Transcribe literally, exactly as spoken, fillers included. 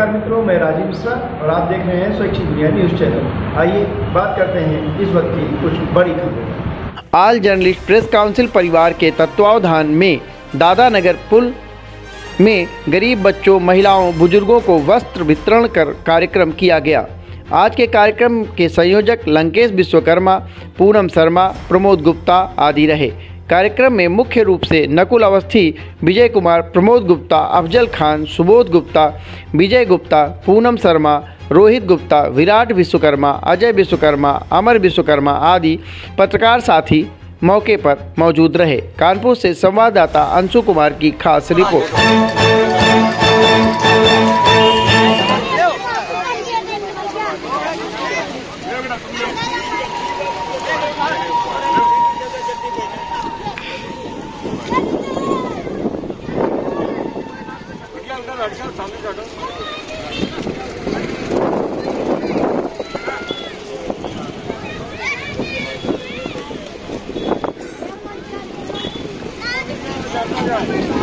नमस्कार मित्रों, मैं राजीव मिश्रा और आप देख रहे हैं स्वैच्छिक दुनिया न्यूज़ चैनल। आइए बात करते हैं इस वक्त की कुछ बड़ी खबरें। आल जर्नलिस्ट प्रेस काउंसिल परिवार के तत्वावधान में दादा नगर पुल में गरीब बच्चों, महिलाओं, बुजुर्गों को वस्त्र वितरण कर कार्यक्रम किया गया। आज के कार्यक्रम के संयोजक लंकेश विश्वकर्मा, पूनम शर्मा, प्रमोद गुप्ता आदि रहे। कार्यक्रम में मुख्य रूप से नकुल अवस्थी, विजय कुमार, प्रमोद गुप्ता, अफजल खान, सुबोध गुप्ता, विजय गुप्ता, पूनम शर्मा, रोहित गुप्ता, विराट विश्वकर्मा, अजय विश्वकर्मा, अमर विश्वकर्मा आदि पत्रकार साथी मौके पर मौजूद रहे। कानपुर से संवाददाता अंशु कुमार की खास रिपोर्ट। Yeah.